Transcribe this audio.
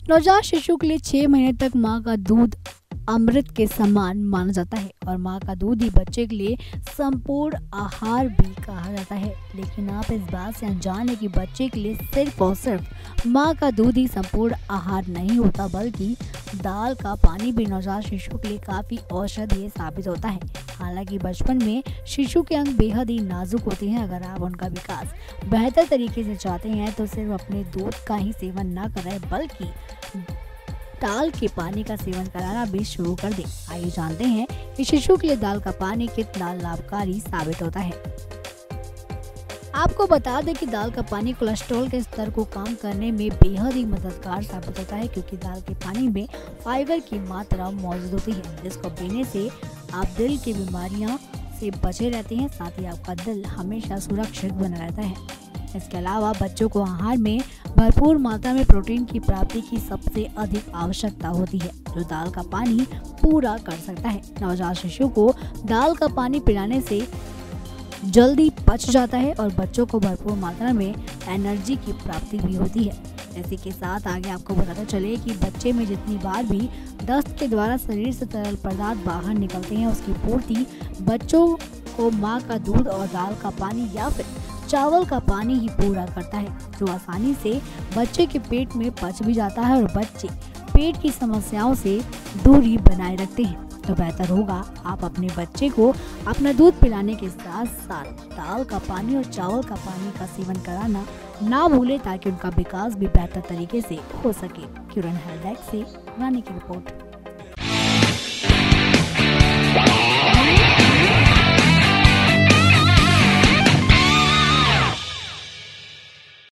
नवजात शिशु के लिए 6 महीने तक माँ का दूध अमृत के समान माना जाता है और माँ का दूध ही बच्चे के लिए संपूर्ण आहार भी कहा जाता है। लेकिन आप इस बात से अनजान हैं कि बच्चे के लिए सिर्फ और सिर्फ माँ का दूध ही संपूर्ण आहार नहीं होता, बल्कि दाल का पानी भी नवजात शिशु के लिए काफी औषधीय साबित होता है। हालांकि बचपन में शिशु के अंग बेहद ही नाजुक होते हैं। अगर आप उनका विकास बेहतर तरीके से चाहते हैं तो सिर्फ अपने दूध का ही सेवन न करें, बल्कि दाल के पानी का सेवन कराना भी शुरू कर दें। आइए जानते हैं कि शिशु के लिए दाल का पानी कितना लाभकारी साबित होता है। आपको बता दें कि दाल का पानी कोलेस्ट्रॉल के स्तर को कम करने में बेहद ही मददगार साबित होता है, क्योंकि दाल के पानी में फाइबर की मात्रा मौजूद होती है, जिसको पीने से आप दिल की बीमारियों से बचे रहते हैं। साथ ही आपका दिल हमेशा सुरक्षित बना रहता है। इसके अलावा बच्चों को आहार में भरपूर मात्रा में प्रोटीन की प्राप्ति की सबसे अधिक आवश्यकता होती है, जो दाल का पानी पूरा कर सकता है। नवजात शिशु को दाल का पानी पिलाने से जल्दी पच जाता है और बच्चों को भरपूर मात्रा में एनर्जी की प्राप्ति भी होती है। इसी के साथ आगे आपको बताते चले कि बच्चे में जितनी बार भी दस्त के द्वारा शरीर से तरल पदार्थ बाहर निकलते हैं, उसकी पूर्ति बच्चों को माँ का दूध और दाल का पानी या फिर चावल का पानी ही पूरा करता है, जो आसानी से बच्चे के पेट में पच भी जाता है और बच्चे पेट की समस्याओं से दूरी बनाए रखते हैं। तो बेहतर होगा आप अपने बच्चे को अपना दूध पिलाने के साथ साथ दाल का पानी और चावल का पानी का सेवन कराना ना भूलें, ताकि उनका विकास भी बेहतर तरीके से हो सके। किरण हेल्थ डेस्क से रानी की रिपोर्ट।